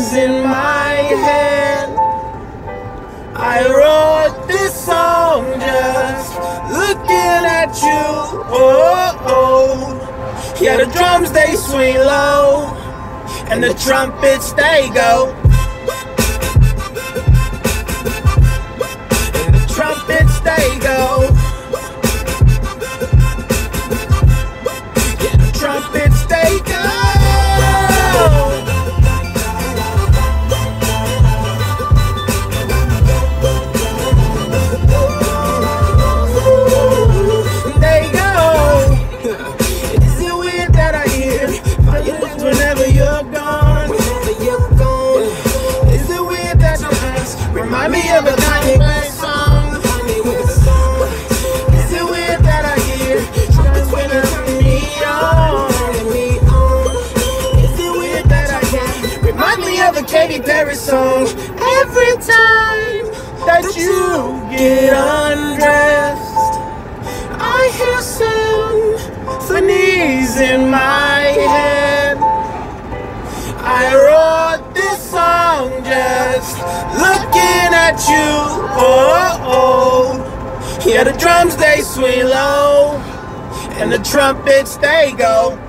keys in my hand. I wrote this song just looking at you. Oh, oh. Yeah, the drums they swing low, and the trumpets they go. And the trumpets they go. Yeah, the trumpets they go. Remind me of a Kanye West song. Is it weird that I hear trumpets when I turn me on? Is it weird that I can remind me of a Katy Perry song every time that you get undressed? I hear symphonies in my head. I wrote this song just looking at you. Oh, oh. Yeah, the drums they swing low, and the trumpets they go.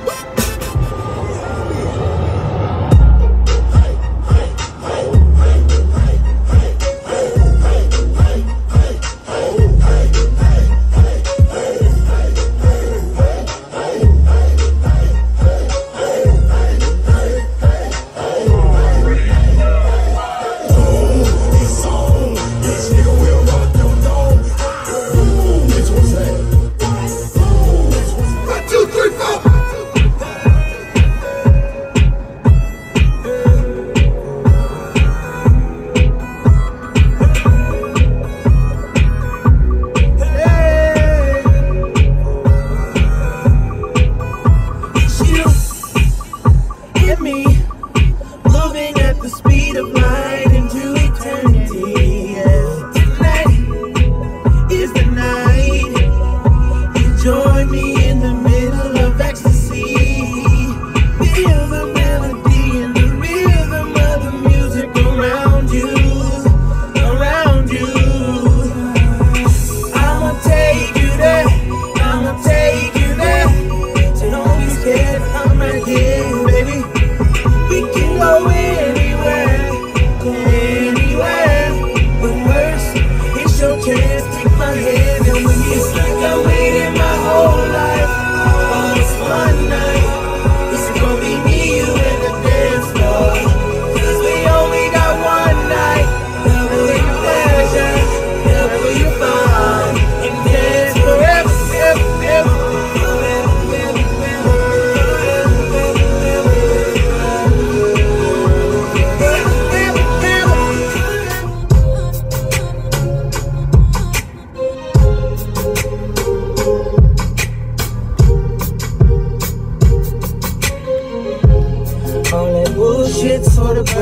Bullshit's for the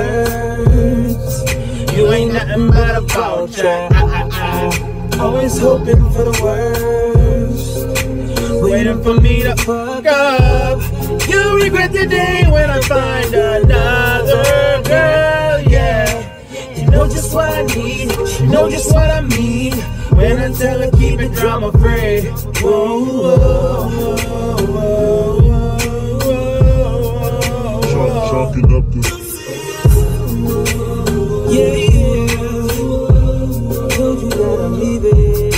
birds. You ain't nothing but a vulture. Always hoping for the worst, waiting for me to fuck up. You regret the day when I find another girl. Yeah, you know just what I need, you know just what I mean when I tell her keep it drama free. Whoa, whoa, whoa, whoa. Chalking up the told you that I'm leaving.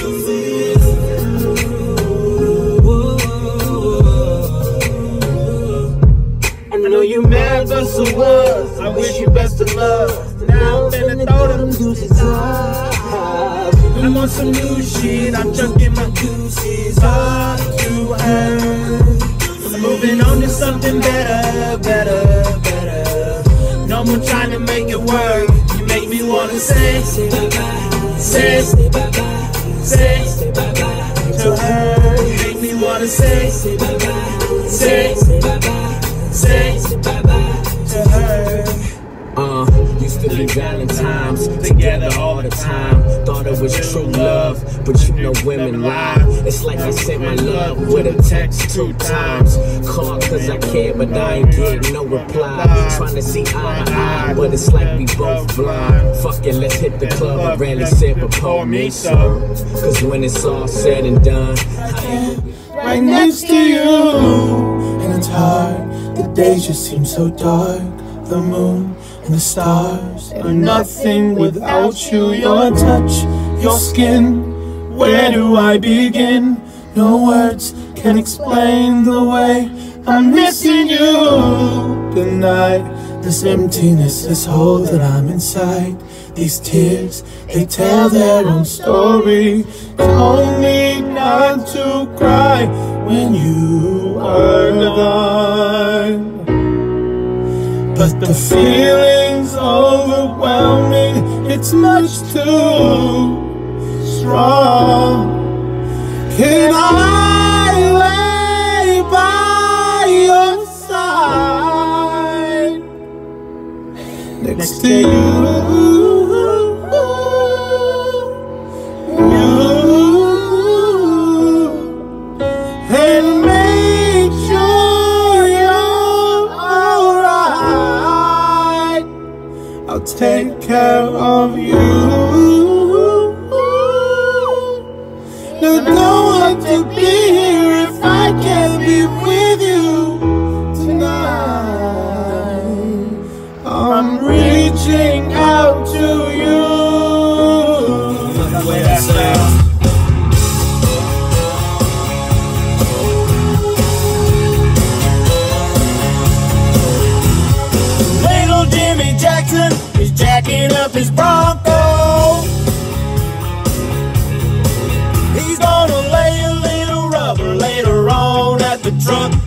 I know you mad, but so what? I wish you best of luck. Now I'm finna throw them deuces up. I'm on some new shit, I'm chucking my deuces up to her. I'm moving on to something better, better, better. No more trying to make it work. You make me wanna say bye-bye, say bye-bye, say bye-bye to her. You make me wanna say bye-bye, say bye-bye, say bye-bye to her. Used to be Valentine's together all the time. Thought it was true love, but you know women lie. It's like I sent my love with a text 2 times. Called cause I care, but I ain't getting no reply. Trying to see eye to eye, but it's like we both blind. Fuck it, let's hit the club. I rarely said, but pour me some. Cause when it's all said and done, right next to you. And it's hard, the days just seem so dark. The moon and the stars are nothing without you. Your touch, your skin, where do I begin? No words can explain the way I'm missing you. Tonight, this emptiness, this hole that I'm inside. These tears, they tell their own story. Told me not to cry when you are gone. But the feeling's overwhelming, it's much too strong. Can I lay by your side next to you? And make sure you're alright. I'll take care of you. No, don't want to be here if I can't be with you tonight. I'm reaching out to you. The way that sounds. Little Jimmy Jackson is jacking up his Bronco. He's gonna lay a little rubber later on at the trunk